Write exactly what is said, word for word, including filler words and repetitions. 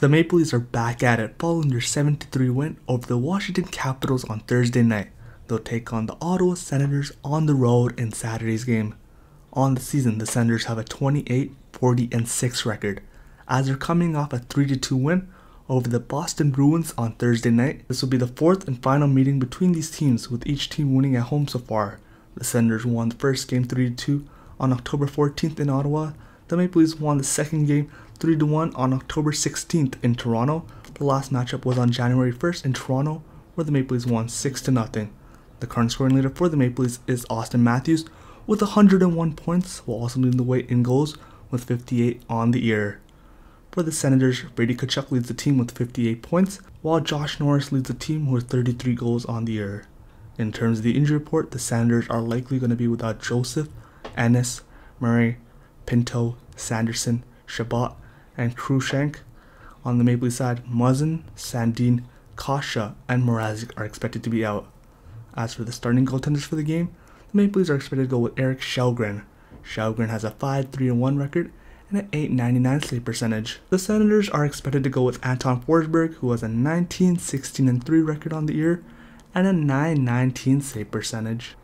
The Maple Leafs are back at it following their seven to three win over the Washington Capitals on Thursday night. They'll take on the Ottawa Senators on the road in Saturday's game. On the season, the Senators have a twenty-eight, forty, and six record, as they're coming off a three to two win over the Boston Bruins on Thursday night. This will be the fourth and final meeting between these teams, with each team winning at home so far. The Senators won the first game three to two on October fourteenth in Ottawa. The Maple Leafs won the second game three to one on October sixteenth in Toronto. The last matchup was on January first in Toronto, where the Maple Leafs won six to nothing. The current scoring leader for the Maple Leafs is Austin Matthews with one hundred one points, while also leading the way in goals with fifty-eight on the year. For the Senators, Brady Tkachuk leads the team with fifty-eight points, while Josh Norris leads the team with thirty-three goals on the year. In terms of the injury report, the Senators are likely going to be without Joseph, Ennis, Murray, Pinto, Sanderson, Shabbat, and Krushank. On the Maple Leaf side, Muzzin, Sandin, Kasha, and Mrazek are expected to be out. As for the starting goaltenders for the game, the Maple Leafs are expected to go with Eric Shelgren. Shelgren has a five three one record and an eight ninety-nine save percentage. The Senators are expected to go with Anton Forsberg, who has a nineteen, sixteen, and three record on the year and a nine nineteen save percentage.